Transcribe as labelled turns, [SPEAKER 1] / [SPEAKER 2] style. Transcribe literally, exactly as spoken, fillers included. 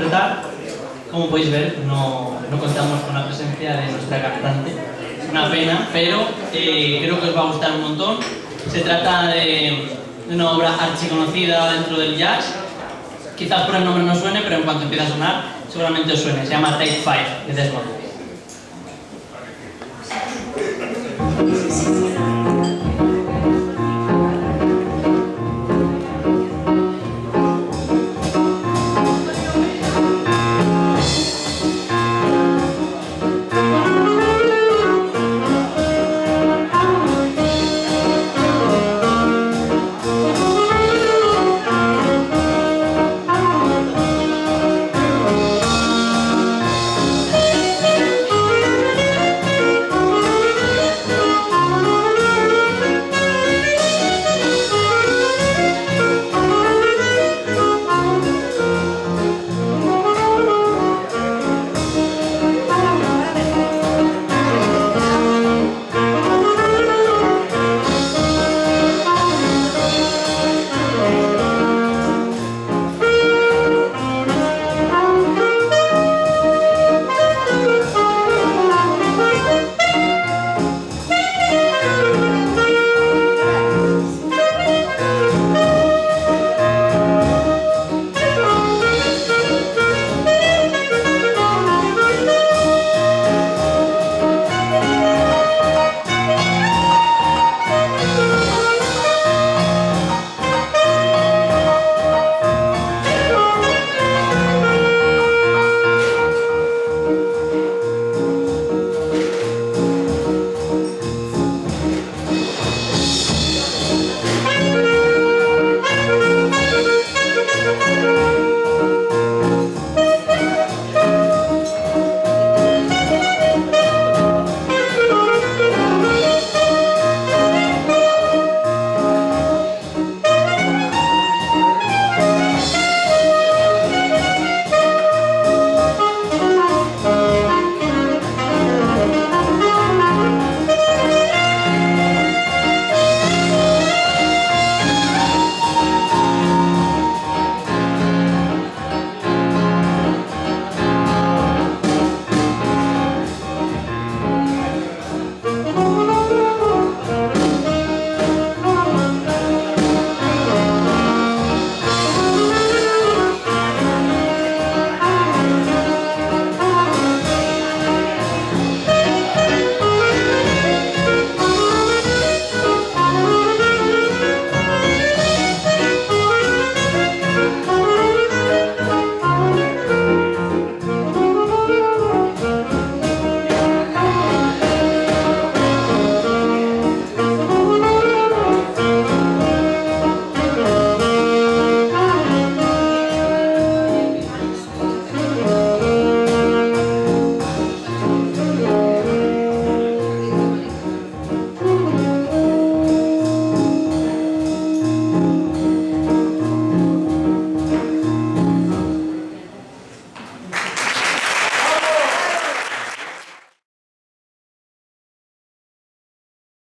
[SPEAKER 1] presentar. Como podéis ver, no, no contamos con la presencia de nuestra cantante. Una pena, pero eh, creo que os va a gustar un montón. Se trata de, de una obra archiconocida dentro del jazz. Quizás por el nombre no suene, pero en cuanto empiece a sonar, seguramente os suene. Se llama Take Five de Desmond.